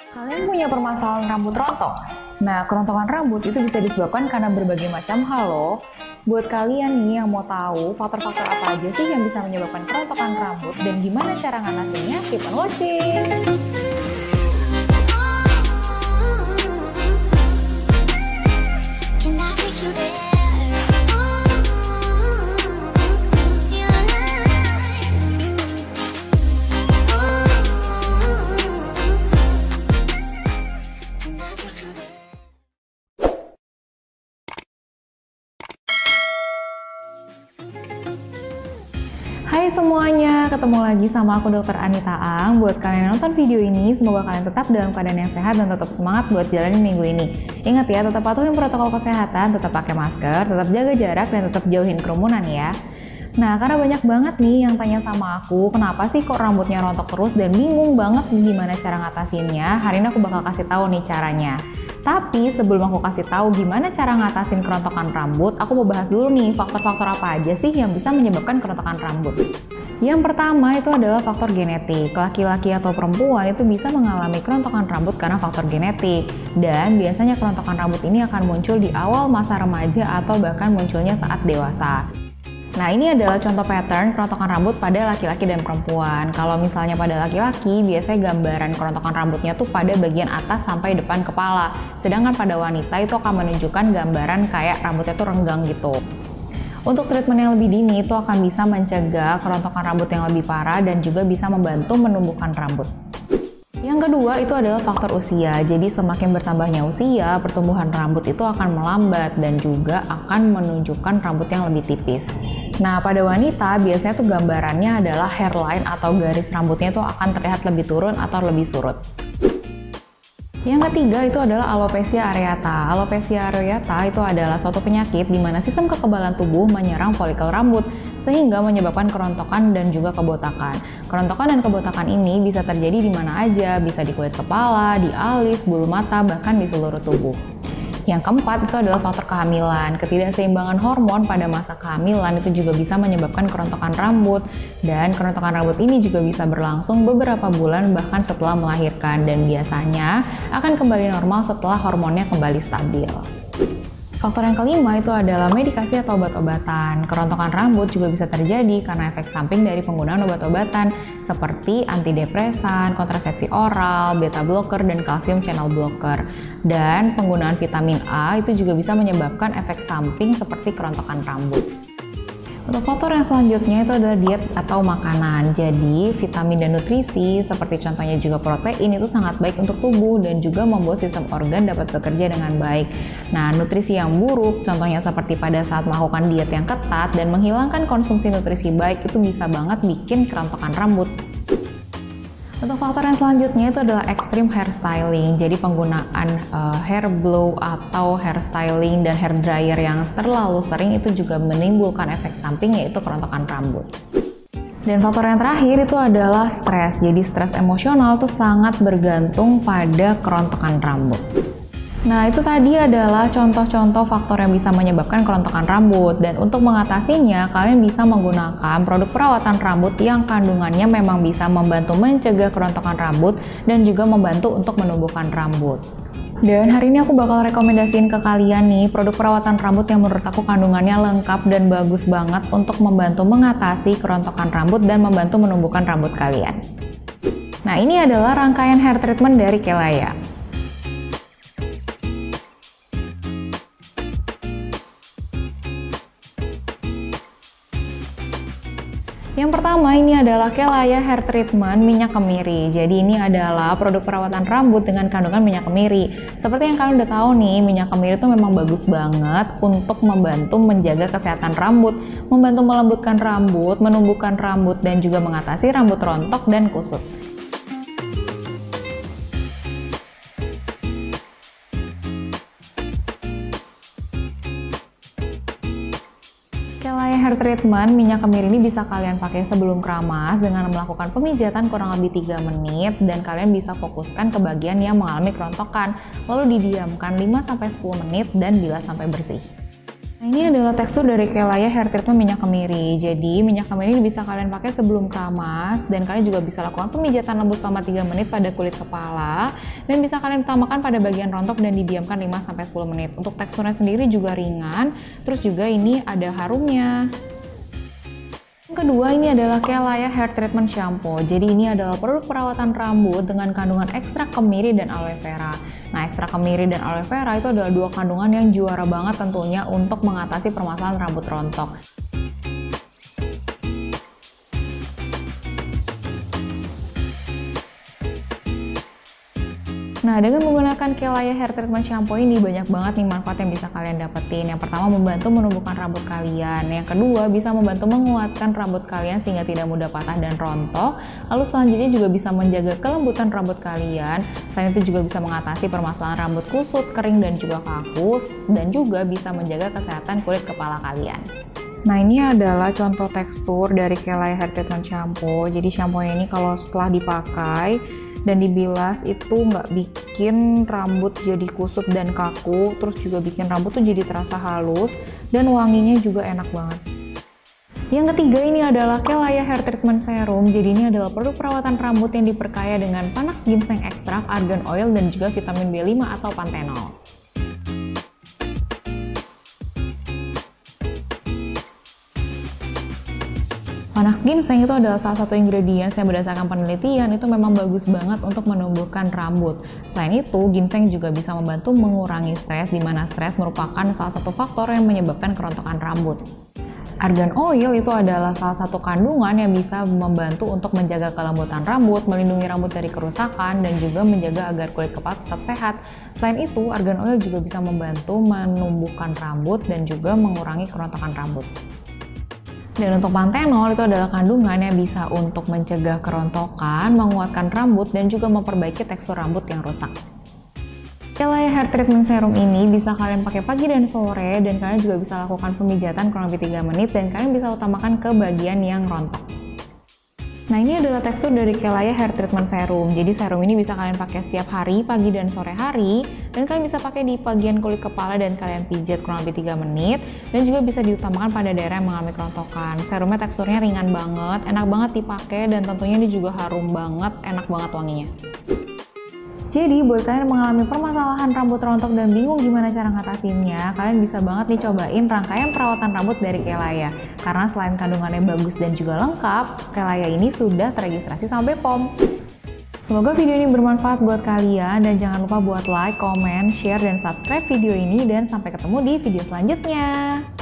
Kalian punya permasalahan rambut rontok? Nah, kerontokan rambut itu bisa disebabkan karena berbagai macam hal loh. Buat kalian nih yang mau tahu faktor-faktor apa aja sih yang bisa menyebabkan kerontokan rambut dan gimana cara ngatasinnya, keep on watching! Hai semuanya, ketemu lagi sama aku Dr. Anita Ang. Buat kalian yang nonton video ini, semoga kalian tetap dalam keadaan yang sehat dan tetap semangat buat jalanin minggu ini. Ingat ya, tetap patuhin protokol kesehatan, tetap pakai masker, tetap jaga jarak, dan tetap jauhin kerumunan ya. Nah, karena banyak banget nih yang tanya sama aku, kenapa sih kok rambutnya rontok terus dan bingung banget gimana cara ngatasinnya, hari ini aku bakal kasih tahu nih caranya. Tapi sebelum aku kasih tahu gimana cara ngatasin kerontokan rambut, aku mau bahas dulu nih faktor-faktor apa aja sih yang bisa menyebabkan kerontokan rambut. Yang pertama itu adalah faktor genetik. Laki-laki atau perempuan itu bisa mengalami kerontokan rambut karena faktor genetik. Dan biasanya kerontokan rambut ini akan muncul di awal masa remaja atau bahkan munculnya saat dewasa. Nah, ini adalah contoh pattern kerontokan rambut pada laki-laki dan perempuan. Kalau misalnya pada laki-laki, biasanya gambaran kerontokan rambutnya tuh pada bagian atas sampai depan kepala. Sedangkan pada wanita itu akan menunjukkan gambaran kayak rambutnya tuh renggang gitu. Untuk treatment yang lebih dini itu akan bisa mencegah kerontokan rambut yang lebih parah dan juga bisa membantu menumbuhkan rambut. Yang kedua itu adalah faktor usia. Jadi semakin bertambahnya usia, pertumbuhan rambut itu akan melambat dan juga akan menunjukkan rambut yang lebih tipis. Nah, pada wanita biasanya tuh gambarannya adalah hairline atau garis rambutnya itu akan terlihat lebih turun atau lebih surut. Yang ketiga itu adalah alopecia areata. Alopecia areata itu adalah suatu penyakit di mana sistem kekebalan tubuh menyerang folikel rambut sehingga menyebabkan kerontokan dan juga kebotakan. Kerontokan dan kebotakan ini bisa terjadi di mana aja, bisa di kulit kepala, di alis, bulu mata, bahkan di seluruh tubuh. Yang keempat itu adalah faktor kehamilan. Ketidakseimbangan hormon pada masa kehamilan itu juga bisa menyebabkan kerontokan rambut, dan kerontokan rambut ini juga bisa berlangsung beberapa bulan bahkan setelah melahirkan, dan biasanya akan kembali normal setelah hormonnya kembali stabil. Faktor yang kelima itu adalah medikasi atau obat-obatan. Kerontokan rambut juga bisa terjadi karena efek samping dari penggunaan obat-obatan seperti antidepresan, kontrasepsi oral, beta blocker, dan kalsium channel blocker. Dan penggunaan vitamin A itu juga bisa menyebabkan efek samping seperti kerontokan rambut. Untuk faktor yang selanjutnya itu adalah diet atau makanan. Jadi, vitamin dan nutrisi seperti contohnya juga protein itu sangat baik untuk tubuh dan juga membuat sistem organ dapat bekerja dengan baik. Nah, nutrisi yang buruk, contohnya seperti pada saat melakukan diet yang ketat dan menghilangkan konsumsi nutrisi baik itu bisa banget bikin kerontokan rambut. Untuk faktor yang selanjutnya itu adalah extreme hairstyling. Jadi penggunaan hair blow atau hairstyling dan hair dryer yang terlalu sering itu juga menimbulkan efek samping yaitu kerontokan rambut. Dan faktor yang terakhir itu adalah stres. Jadi stres emosional tuh sangat bergantung pada kerontokan rambut. Nah, itu tadi adalah contoh-contoh faktor yang bisa menyebabkan kerontokan rambut. Dan untuk mengatasinya, kalian bisa menggunakan produk perawatan rambut yang kandungannya memang bisa membantu mencegah kerontokan rambut dan juga membantu untuk menumbuhkan rambut. Dan hari ini aku bakal rekomendasiin ke kalian nih produk perawatan rambut yang menurut aku kandungannya lengkap dan bagus banget untuk membantu mengatasi kerontokan rambut dan membantu menumbuhkan rambut kalian. Nah, ini adalah rangkaian hair treatment dari Kelaya. Yang pertama ini adalah Kelaya Hair Treatment Minyak Kemiri. Jadi ini adalah produk perawatan rambut dengan kandungan minyak kemiri. Seperti yang kalian udah tahu nih, minyak kemiri itu memang bagus banget untuk membantu menjaga kesehatan rambut, membantu melembutkan rambut, menumbuhkan rambut, dan juga mengatasi rambut rontok dan kusut. Kelaya Hair Treatment minyak kemiri ini bisa kalian pakai sebelum keramas dengan melakukan pemijatan kurang lebih 3 menit dan kalian bisa fokuskan ke bagian yang mengalami kerontokan lalu didiamkan 5-10 menit dan bilas sampai bersih. Nah, ini adalah tekstur dari Kelaya Hair Treatment minyak kemiri. Jadi minyak kemiri ini bisa kalian pakai sebelum keramas, dan kalian juga bisa lakukan pemijatan lembut selama 3 menit pada kulit kepala, dan bisa kalian utamakan pada bagian rontok dan didiamkan 5-10 menit. Untuk teksturnya sendiri juga ringan, terus juga ini ada harumnya. Yang kedua, ini adalah Kelaya Hair Treatment Shampoo. Jadi ini adalah produk perawatan rambut dengan kandungan ekstrak kemiri dan aloe vera. Nah, ekstrak kemiri dan aloe vera itu adalah dua kandungan yang juara banget tentunya untuk mengatasi permasalahan rambut rontok. Nah, dengan menggunakan Kelaya Hair Treatment Shampoo ini banyak banget nih manfaat yang bisa kalian dapetin. Yang pertama, membantu menumbuhkan rambut kalian. Yang kedua, bisa membantu menguatkan rambut kalian sehingga tidak mudah patah dan rontok. Lalu selanjutnya juga bisa menjaga kelembutan rambut kalian. Selain itu juga bisa mengatasi permasalahan rambut kusut, kering, dan juga kaku. Dan juga bisa menjaga kesehatan kulit kepala kalian. Nah, ini adalah contoh tekstur dari Kelaya Hair Treatment Shampoo. Jadi shampoo ini kalau setelah dipakai dan dibilas itu nggak bikin rambut jadi kusut dan kaku, terus juga bikin rambut tuh jadi terasa halus dan wanginya juga enak banget. Yang ketiga, ini adalah Kelaya Hair Treatment Serum. Jadi ini adalah produk perawatan rambut yang diperkaya dengan Panax Ginseng Extract, Argan Oil, dan juga vitamin B5 atau Panthenol. Panax ginseng itu adalah salah satu ingredients yang berdasarkan penelitian itu memang bagus banget untuk menumbuhkan rambut. Selain itu, ginseng juga bisa membantu mengurangi stres, di mana stres merupakan salah satu faktor yang menyebabkan kerontokan rambut. Argan oil itu adalah salah satu kandungan yang bisa membantu untuk menjaga kelembutan rambut, melindungi rambut dari kerusakan, dan juga menjaga agar kulit kepala tetap sehat. Selain itu, argan oil juga bisa membantu menumbuhkan rambut dan juga mengurangi kerontokan rambut. Dan untuk Panthenol itu adalah kandungan yang bisa untuk mencegah kerontokan, menguatkan rambut, dan juga memperbaiki tekstur rambut yang rusak. Kelaya Hair Treatment Serum ini bisa kalian pakai pagi dan sore, dan kalian juga bisa lakukan pemijatan kurang lebih 3 menit, dan kalian bisa utamakan ke bagian yang rontok. Nah, ini adalah tekstur dari Kelaya Hair Treatment Serum. Jadi serum ini bisa kalian pakai setiap hari, pagi dan sore hari, dan kalian bisa pakai di bagian kulit kepala dan kalian pijat kurang lebih 3 menit, dan juga bisa diutamakan pada daerah yang mengalami kerontokan. Serumnya teksturnya ringan banget, enak banget dipakai, dan tentunya ini juga harum banget, enak banget wanginya. Jadi buat kalian yang mengalami permasalahan rambut rontok dan bingung gimana cara ngatasinnya, kalian bisa banget nih cobain rangkaian perawatan rambut dari Kelaya. Karena selain kandungannya bagus dan juga lengkap, Kelaya ini sudah terregistrasi sama BPOM. Semoga video ini bermanfaat buat kalian, dan jangan lupa buat like, comment, share, dan subscribe video ini, dan sampai ketemu di video selanjutnya.